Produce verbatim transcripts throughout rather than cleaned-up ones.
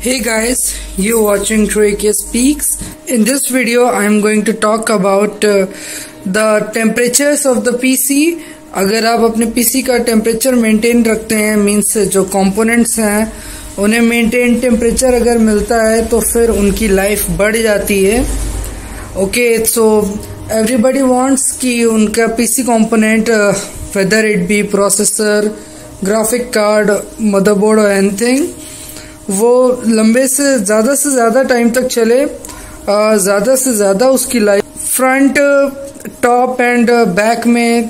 Hey guys, you watching Trey K Speaks. In this video, I am going to talk about uh, the temperatures of the P C. अगर आप अपने P C का temperature maintain रखते हैं, means जो components हैं उन्हें maintain temperature अगर मिलता है तो फिर उनकी लाइफ बढ़ जाती है. ओके, सो एवरीबडी वांट्स कि उनका P C component whether it be processor, graphic card, motherboard और एनीथिंग, वो लंबे से ज़्यादा से ज़्यादा टाइम तक चले, ज़्यादा से ज़्यादा उसकी life. Front, top and back में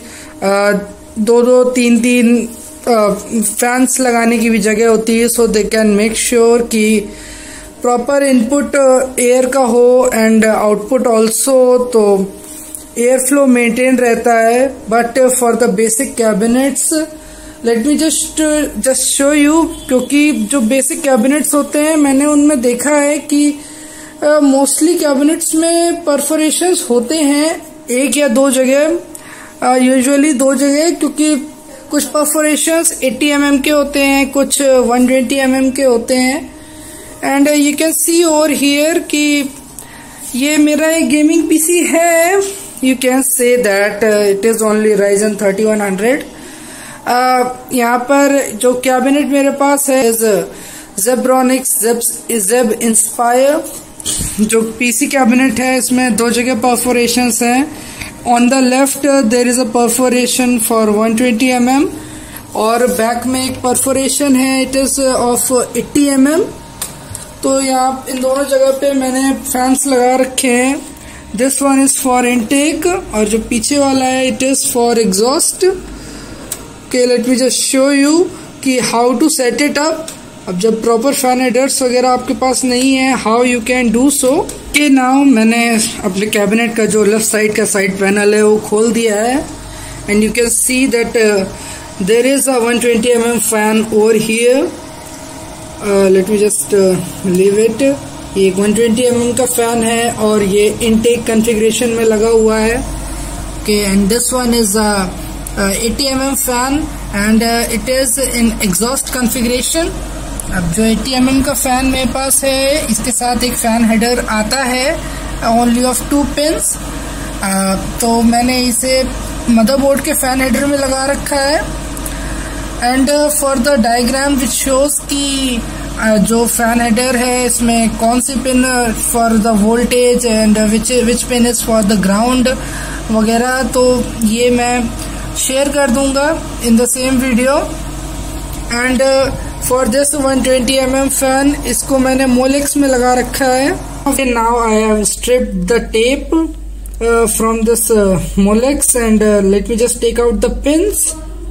दो दो तीन तीन फैंस लगाने की भी जगह होती है, so they can make sure कि प्रॉपर इनपुट एयर का हो एंड आउटपुट ऑल्सो, तो एयर फ्लो मेंटेन रहता है. But for the basic cabinets, let me just just show you, क्योंकि जो बेसिक कैबिनेट्स होते हैं मैंने उनमें देखा है कि मोस्टली uh, कैबिनेट्स में परफोरेशंस होते हैं एक या दो जगह, यूजुअली uh, दो जगह, क्योंकि कुछ परफोरेशंस अस्सी एम एम के होते हैं, कुछ एक सौ बीस एम एम के होते हैं. And you can see over here कि ये मेरा एक गेमिंग पीसी है. You can say that it is only Ryzen thirty one hundred. Uh, यहाँ पर जो कैबिनेट मेरे पास है जेब्रॉनिक्स जेब इंस्पायर. जो पीसी कैबिनेट है इसमें दो जगह परफोरेशंस हैं. On the left there is a perforation for one twenty M M और बैक में एक परफोरेशन है, it is of eighty M M. तो यहाँ इन दोनों जगह पे मैंने फैंस लगा रखे हैं. This one is for intake और जो पीछे वाला है it is for exhaust. Okay, let me just show you कि how to set it up. अब जब प्रॉपर फैन हेडर्स वगैरह आपके पास नहीं है, how you can do so. Okay, now मैंने अपने कैबिनेट का जो लेफ्ट साइड का साइड पैनल है वो खोल दिया है and you can see that uh, there is a one twenty millimeter fan over here. uh, let me just uh, leave it. ये एक one twenty millimeter का फैन है और ये इनटेक कॉन्फ़िगरेशन में लगा हुआ है. Okay, and this one is a Uh, eighty millimeter fan and uh, it is in exhaust configuration. अब जो eighty millimeter का फैन मेरे पास है इसके साथ एक फैन हेडर आता है only of two pins. uh, तो मैंने इसे मदरबोर्ड के फैन हेडर में लगा रखा है. And for the diagram which shows कि uh, जो फैन हेडर है इसमें कौन सी pin for the voltage and which which pin is for the ground वगैरह, तो ये मैं शेयर कर दूंगा in the same video. And for this one twenty millimeter fan, इसको मैंने मोलेक्स में लगा रखा है. Now I have stripped the tape from this Molex and let me just take out the pins.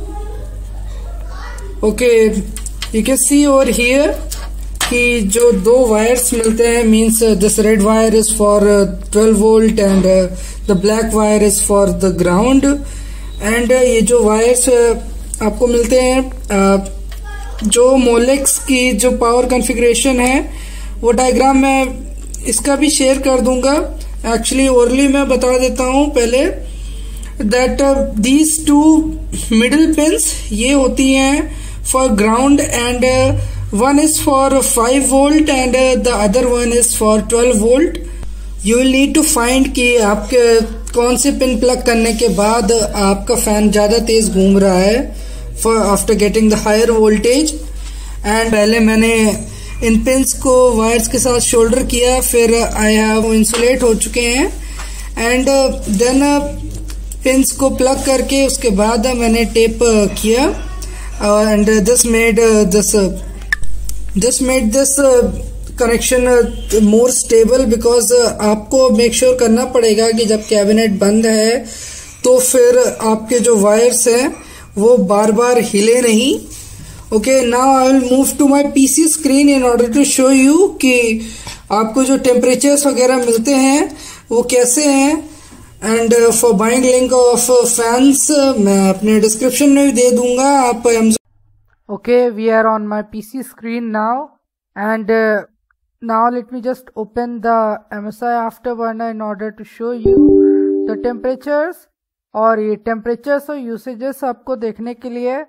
Okay, you can see over here कि जो दो wires मिलते हैं, means this red wire is for twelve volt and the black wire is for the ground. And ये जो wires आपको मिलते हैं, जो मोलेक्स की जो पावर कॉन्फ़िगरेशन है वो डायग्राम मैं इसका भी शेयर कर दूंगा. एक्चुअली ओरली मैं बता देता हूं पहले that these two middle pins ये होती हैं for ground and one is for five volt and the other one is for twelve volt. You will need to find कि आपके कौन से पिन प्लग करने के बाद आपका फैन ज्यादा तेज घूम रहा है for after getting the higher voltage. And पहले मैंने इन पिंस को वायर्स के साथ शोल्डर किया, फिर आई हैव इंसुलेट हो चुके हैं. एंड देन पिंस को प्लग करके उसके बाद मैंने टेप किया and this made this this made this connection more stable, because आपको मेक श्योर करना पड़ेगा कि जब कैबिनेट बंद है तो फिर आपके जो वायर्स हैं वो बार बार हिले नहीं. Okay, now I will move to my PC screen in order to show you कि आपको जो टेम्परेचर्स वगैरह मिलते हैं वो कैसे हैं. And for buying link of fans मैं अपने डिस्क्रिप्शन में भी दे दूंगा आप. Okay, we are on my PC screen now and now let me just open the M S I Afterburner in order to show you the temperatures. और ये temperatures और usages आपको देखने के लिए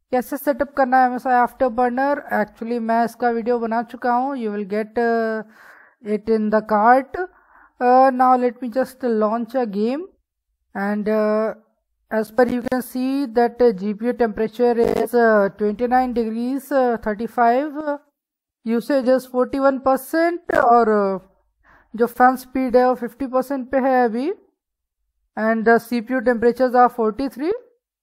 कैसे सेटअप करना है M S I Afterburner, actually मैं इसका वीडियो बना चुका हूँ. You will get it in the cart. Now let me just launch a game and as per you can see that uh, G P U temperature is uh, twenty-nine degrees uh, thirty-five, uh, usage is forty-one percent और uh, जो fan speed है वो fifty percent पे है अभी, and the C P U temperatures are forty-three.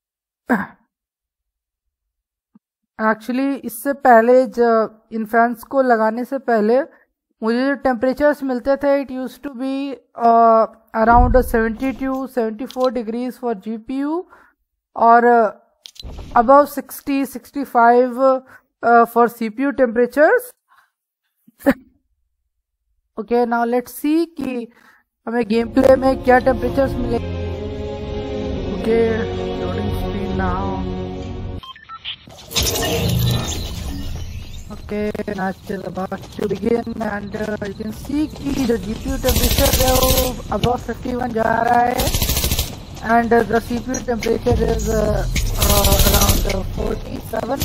Actually इससे पहले जो इन फैंस को लगाने से पहले मुझे जो टेम्परेचर्स मिलते थे, it used to be around seventy to seventy four degrees for GPU और above sixty sixty five for CPU temperatures. Okay, now let's see कि हमें गेम प्ले में क्या टेम्परेचर्स मिले. Okay, loading screen now. Okay, match is about to begin and uh, you can see कि जो G P U temperature है वो above fifty-one जा रहा है and uh, the C P U temperature is uh, uh, around uh, forty-seven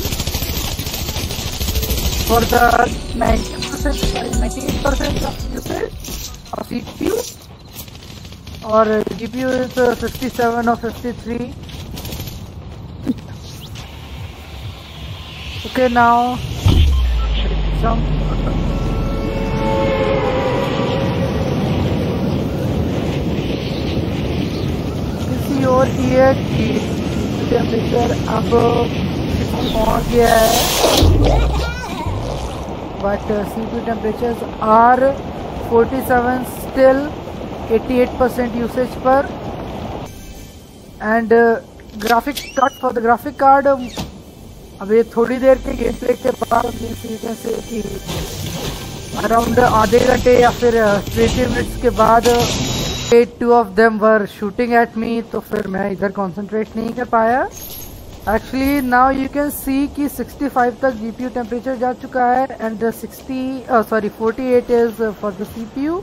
for the ninety percent, ninety-eight percent of usage of C P U और G P U is uh, fifty-seven or fifty-three. Okay, now jump. किसी और here की temperature अब पहुंच गया है, but uh, C P U temperatures are forty-seven still, eighty-eight percent usage पर and uh, graphic card for the graphic card. um, अब ये थोड़ी देर के गेम प्ले के बाद से कि अराउंड आधे घंटे या फिर ट्वेंटी मिनट्स के बाद two of them were shooting at me, तो फिर मैं इधर कंसंट्रेट नहीं कर पाया. Actually now you can see कि सिक्सटी फाइव तक जीपीयू टेम्परेचर जा चुका है and sixty sorry forty eight is for the CPU.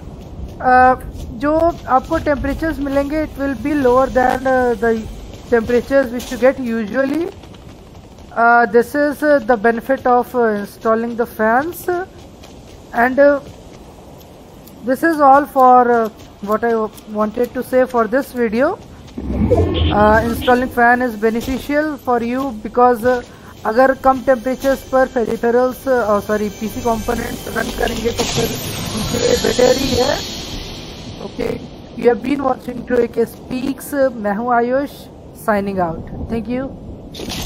जो आपको टेम्परेचर्स मिलेंगे it will be lower than the temperatures which you get usually. Uh, this is uh, the benefit of uh, installing the fans and uh, this is all for uh, what I wanted to say for this video. Uh, installing fan is beneficial for you because uh, अगर कम temperatures पर peripherals uh, sorry P C components run करेंगे तो फिर उनके लिए better ही है. Okay, you have been watching Troy K Speaks. मैं हूँ Ayush, signing out. Thank you.